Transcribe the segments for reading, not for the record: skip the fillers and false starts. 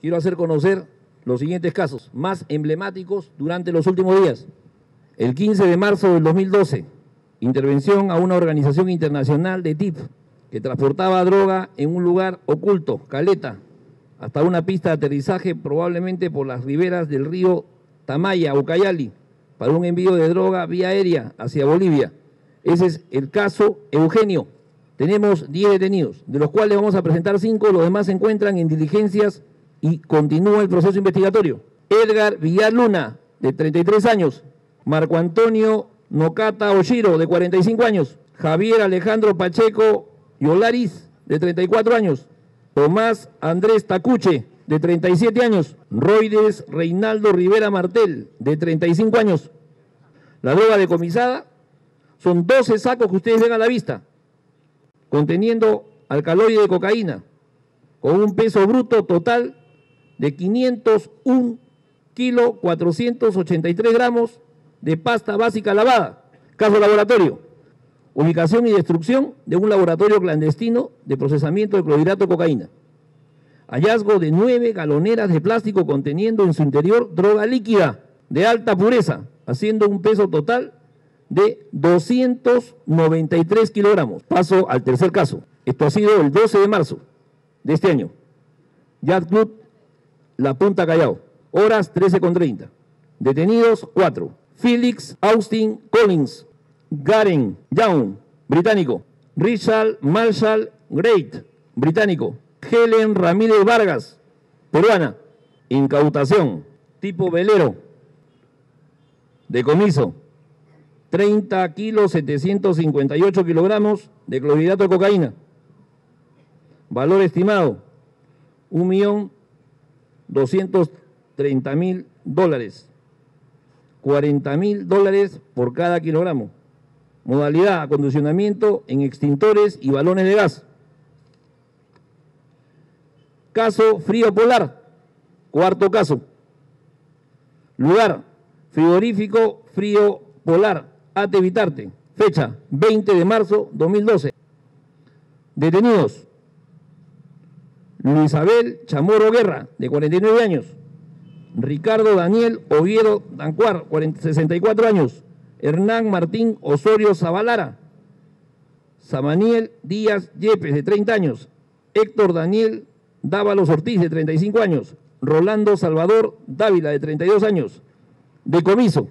quiero hacer conocer los siguientes casos más emblemáticos durante los últimos días. El 15 de marzo del 2012, intervención a una organización internacional de TIP que transportaba droga en un lugar oculto, Caleta, hasta una pista de aterrizaje probablemente por las riberas del río Tamaya, Ucayali, para un envío de droga vía aérea hacia Bolivia. Ese es el caso Eugenio. Tenemos 10 detenidos, de los cuales vamos a presentar 5, los demás se encuentran en diligencias y continúa el proceso investigatorio. Edgar Villar Luna, de 33 años. Marco Antonio Nocata Oshiro, de 45 años. Javier Alejandro Pacheco Yolaris, de 34 años. Tomás Andrés Tacuche, de 37 años. Roides Reinaldo Rivera Martel, de 35 años. La droga decomisada son 12 sacos que ustedes ven a la vista, conteniendo alcaloide de cocaína, con un peso bruto total de 501 kilos 483 gramos de pasta básica lavada. Caso laboratorio: ubicación y destrucción de un laboratorio clandestino de procesamiento de clorhidrato de cocaína. Hallazgo de 9 galoneras de plástico conteniendo en su interior droga líquida de alta pureza, haciendo un peso total de 293 kilogramos. Paso al tercer caso. Esto ha sido el 12 de marzo de este año. Yacht Club La Punta Callao, horas 13:30. Detenidos 4. Felix Austin Collins, Garen Young, británico. Richard Marshall Great, británico. Helen Ramírez Vargas, peruana. Incautación, tipo velero. Decomiso: 30 kilos 758 kilogramos de clorhidrato de cocaína. Valor estimado: $1.230.000. $40.000 por cada kilogramo. Modalidad: acondicionamiento en extintores y balones de gas. Caso Frío Polar, cuarto caso. Lugar: frigorífico Frío Polar, Ate Vitarte. Fecha: 20 de marzo 2012. Detenidos: Luisabel Chamorro Guerra, de 49 años. Ricardo Daniel Oviedo Dancuar, 64 años. Hernán Martín Osorio Zabalara. Samaniel Díaz Yepes, de 30 años. Héctor Daniel Dávalos Ortiz, de 35 años. Rolando Salvador Dávila, de 32 años. Decomiso: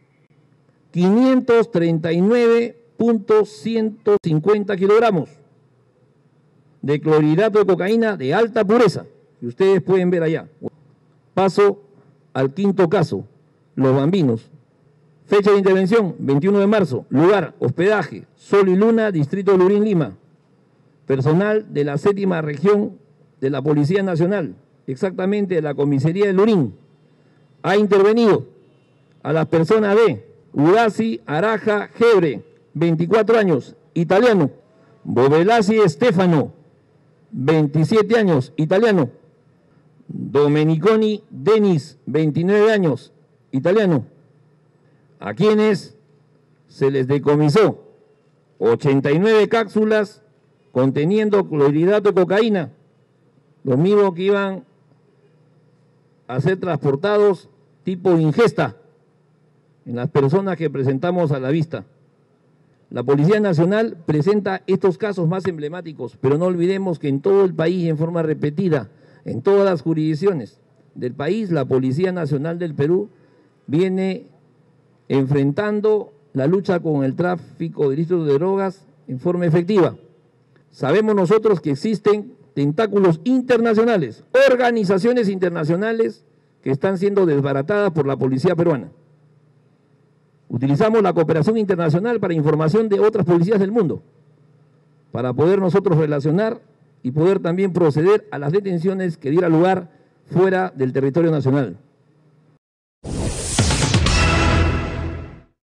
539.150 kilogramos de clorhidrato de cocaína de alta pureza, que ustedes pueden ver allá. Paso al quinto caso, Los Bambinos. Fecha de intervención: 21 de marzo. Lugar: hospedaje, Sol y Luna, Distrito de Lurín, Lima. Personal de la 7ª región de la Policía Nacional, exactamente de la comisaría de Lurín. Ha intervenido a las personas de Udasi Araja Gebre, 24 años, italiano. Bovelasi Stefano, 27 años, italiano. Domeniconi Denis, 29 años, italiano. A quienes se les decomisó 89 cápsulas conteniendo clorhidrato de cocaína, los mismos que iban a ser transportados tipo ingesta en las personas que presentamos a la vista. La Policía Nacional presenta estos casos más emblemáticos, pero no olvidemos que en todo el país, en forma repetida, en todas las jurisdicciones del país, la Policía Nacional del Perú viene enfrentando la lucha con el tráfico ilícito de drogas en forma efectiva. Sabemos nosotros que existen tentáculos internacionales, organizaciones internacionales que están siendo desbaratadas por la policía peruana. Utilizamos la cooperación internacional para información de otras policías del mundo, para poder nosotros relacionar y poder también proceder a las detenciones que diera lugar fuera del territorio nacional.